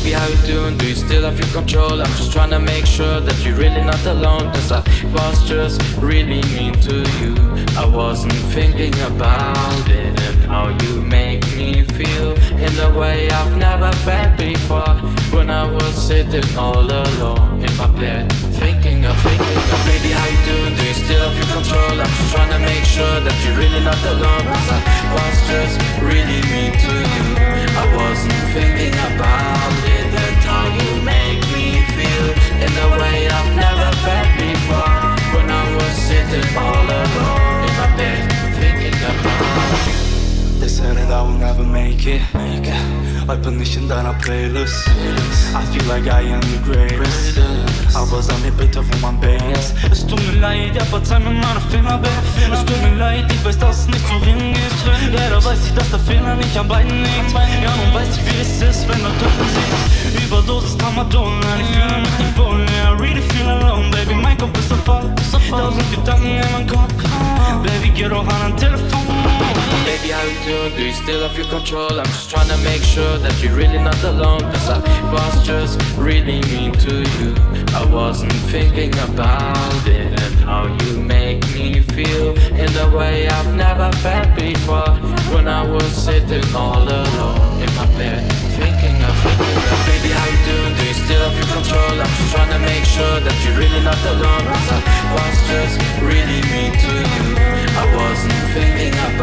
Baby, how you doing? Do you still have your control? I'm just trying to make sure that you're really not alone, cause I was just really mean to you. I wasn't thinking about it and how you make me feel in the way I've never felt before. When I was sitting all alone in my bed, thinking of baby, how you doing? Do you still have your control? I'm just trying to make sure that you're really not alone, cause I was just really mean to you. I wasn't thinking about it and how you make me feel in the way I've never felt before. When I was sitting all alone in my bed, thinking about you. They said that I will never make it. Open in our playlist. I feel like I am the greatest. I was on the bit of my base. Es tut mir leid, ja verzeih mir meine Finger weg. Es tut mir leid, ich weiß, dass es nicht so hingeht. Leider weiß ich, dass der Fehler nicht an beiden liegt. Ja, nun weiß ich, wie es ist, wenn der Teufel sieht. Überdosis Tramadol, nein, ich fühle mich nicht wohl. Yeah, I really feel alone, baby, mein Kopf ist so voll. 1000 Gedanken in meinem Kopf. Baby, geh doch an ein Telefon. Baby, how you doing? Do you still have your control? I'm just trying to make sure that you're really not alone, cause I was just really mean to you. I wasn't thinking about it and how you make me feel in the way I've never felt before. When I was sitting all alone in my bed, thinking of baby, how you doing? Do you still have your control? I'm just trying to make sure that you're really not alone, cause I was just really mean to you. I wasn't thinking about